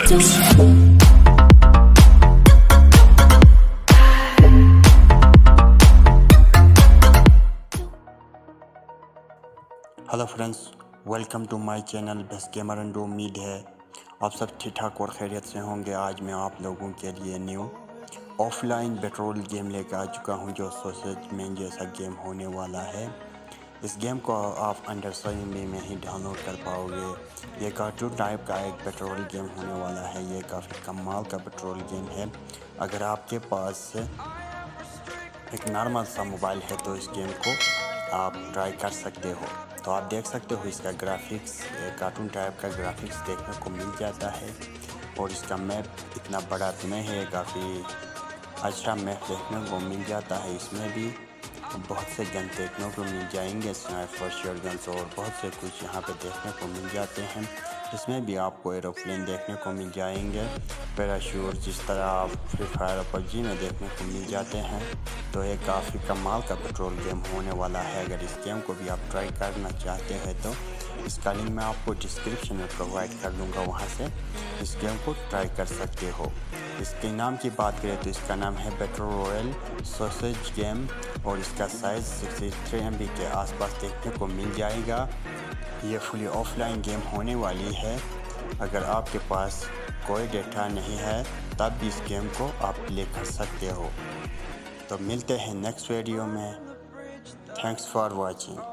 Hello friends, welcome to my channel best gamer and उम्मीद है आप सब ठीक ठाक और खैरियत से होंगे। आज मैं आप लोगों के लिए न्यू ऑफलाइन पेट्रोल गेम लेकर आ चुका हूं, जो सॉसेज मैन जैसा गेम होने वाला है। इस गेम को आप अंडर में ही डाउनलोड कर पाओगे। ये कार्टून टाइप का एक पेट्रोल गेम होने वाला है। ये काफ़ी कमाल का पेट्रोल गेम है। अगर आपके पास एक नॉर्मल सा मोबाइल है तो इस गेम को आप ट्राई कर सकते हो। तो आप देख सकते हो इसका ग्राफिक्स, कार्टून टाइप का ग्राफिक्स देखने को मिल जाता है। और इसका मैप इतना बड़ा तो नहीं है, काफ़ी अच्छा मैप देखने को मिल जाता है। इसमें भी बहुत से गन देखने को मिल जाएंगे, स्नाइपर, शॉटगन्स और बहुत से कुछ यहाँ पे देखने को मिल जाते हैं। इसमें भी आपको एरोप्लेन देखने को मिल जाएंगे, पैराशूट, जिस तरह आप फ्री फायर और पबजी में देखने को मिल जाते हैं। तो ये काफ़ी कमाल का पेट्रोल गेम होने वाला है। अगर इस गेम को भी आप ट्राई करना चाहते हैं तो इसका लिंक मैं आपको डिस्क्रिप्शन में प्रोवाइड कर दूंगा, वहां से इस गेम को ट्राई कर सकते हो। इसके नाम की बात करें तो इसका नाम है पेट्रोल रॉयल सॉसेज गेम और इसका साइज़ 63 MB के आसपास देखने को मिल जाएगा। ये फुली ऑफलाइन गेम होने वाली है। अगर आपके पास कोई डेटा नहीं है तब भी इस गेम को आप प्ले कर सकते हो। तो मिलते हैं नेक्स्ट वीडियो में। Thanks for watching.